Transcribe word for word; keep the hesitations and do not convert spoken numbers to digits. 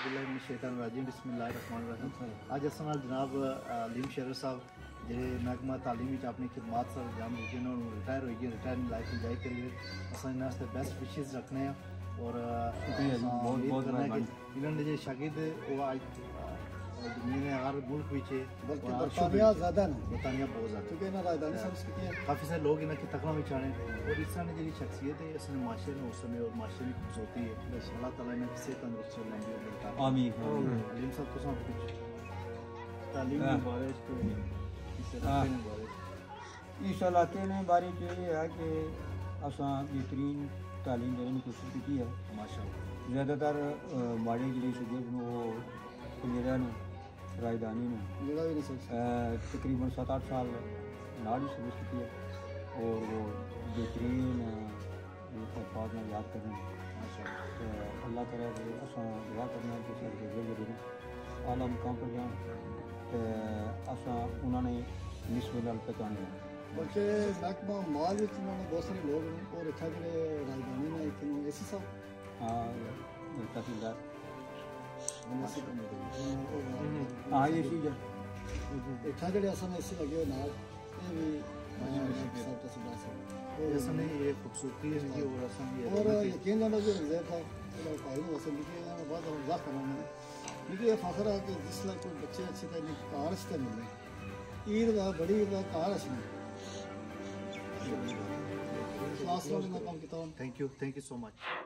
باللہ من الشیطان الرجیم بسم اللہ الرحمن الرحیم اج اس نال جناب علیم شیر صاحب جڑے محکمہ تعلیم وچ اپنی خدمات سر انجام دیتے ہیں انہوں ریٹائر ہوئی گئے ریٹائر لائف انجوائے کریے اساں انہاں واسطے بیسٹ وشز رکھنے ہیں اور بہت بہت انہوں نے جو شاگرد وہ آج دنیا میں ہر ملک وچ بلکہ برطانیہ زیادہ نا برطانیہ بہت زیادہ کیونکہ انہاں رائدانی سروس کی ہے کافی سارے لوگ انہاں کی تکڑا وچ آنے اور اس طرح کی شخصیت ہے اس نے معاشرے میں اس میں اور معاشرے کی خوبصورتی ہے اللہ تعالیٰ نے کسی تندرستی اور لمبی عمر عطا فرمائے آمین علیم صاحب کو سب کچھ تعلیم کے بارے میں اس علاقے کے بارے اس علاقے نے بارے یہ ہے کہ اساں بہترین تعلیم دینے کی کوشش کی ہے ماشاءاللہ زیادہ تر ماڑی جڑی شاگرد نو کلیرا نو رائدانی نے تقریباً سات آٹھ سال نال ہی سروس کی ہے اور وہ بہترین الفاظ میں یاد کریں اللہ تعالیٰ سے اساں دعا کرنا کہ سارے ضرور اعلیٰ مقام پر جان اساں انہوں نے نسبت نال پہچانے ہیں بلکہ محکمہ مال وچ انہوں نے بہت سارے لوگ ہیں اور اتنا جڑے رائدانی نے اتنے اے سی صاحب ہاں تحصیلدار ہاں یہ چیز اتنا جڑے اصل اے سی لگے ہوئے نال یہ بھی صاحب تحصیلدار صاحب اس نے یہ خوبصورتی ہے کہ اور اصل یہ اور یقین جانا جو رضا تھا بھائی وسلم کی ہے بہت مزاح کرنا میں مجھے یہ فخر ہے کہ جس طرح کوئی بچے اچھے تھے کار اچھے ملے عید کا بڑی عید کا کار اچھے کلاس والے میں کام کیا. Thank you thank you so much.